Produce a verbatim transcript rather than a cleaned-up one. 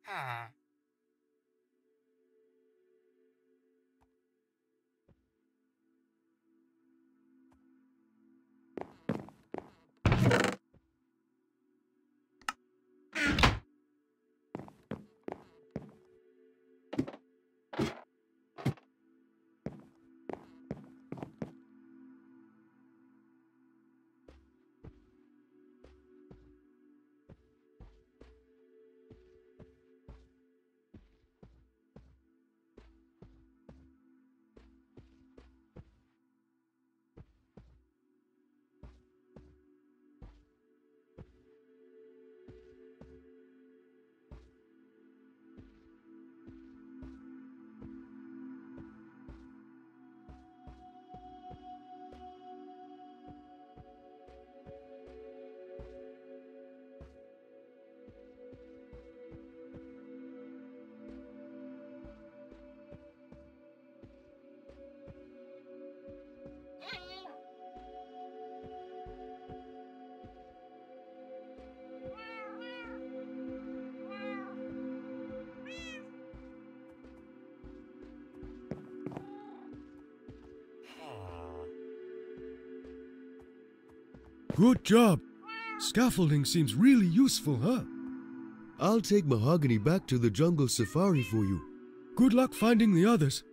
Good job. Scaffolding seems really useful, huh? I'll take Mahogany back to the jungle safari for you. Good luck finding the others.